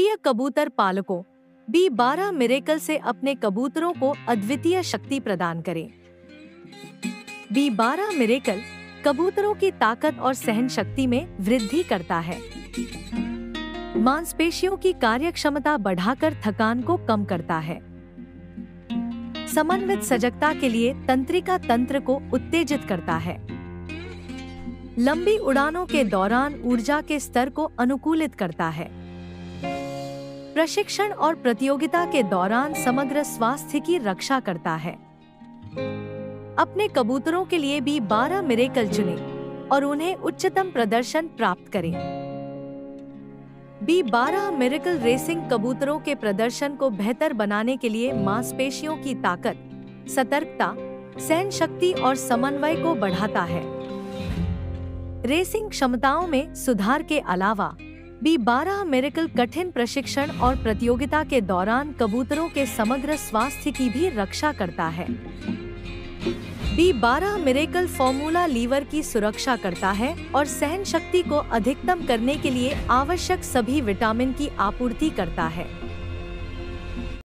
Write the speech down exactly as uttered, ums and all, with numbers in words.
प्रिय कबूतर पालकों, बी बारह मिरेकल से अपने कबूतरों को अद्वितीय शक्ति प्रदान करें। बी बारह मिरेकल कबूतरों की ताकत और सहन शक्ति में वृद्धि करता है, मांसपेशियों की कार्यक्षमता बढ़ाकर थकान को कम करता है, समन्वित सजगता के लिए तंत्रिका तंत्र को उत्तेजित करता है, लंबी उड़ानों के दौरान ऊर्जा के स्तर को अनुकूलित करता है, प्रशिक्षण और प्रतियोगिता के दौरान समग्र स्वास्थ्य की रक्षा करता है। अपने कबूतरों के लिए भी बारह मिरेकल चुनें और उन्हें उच्चतम प्रदर्शन प्राप्त करें। बी बारह मिरेकल रेसिंग कबूतरों के प्रदर्शन को बेहतर बनाने के लिए मांसपेशियों की ताकत, सतर्कता, सहन शक्ति और समन्वय को बढ़ाता है। रेसिंग क्षमताओं में सुधार के अलावा बी बारह मिरेकल कठिन प्रशिक्षण और प्रतियोगिता के दौरान कबूतरों के समग्र स्वास्थ्य की भी रक्षा करता है। बी बारह मिरेकल फॉर्मूला लीवर की सुरक्षा करता है और सहन शक्ति को अधिकतम करने के लिए आवश्यक सभी विटामिन की आपूर्ति करता है।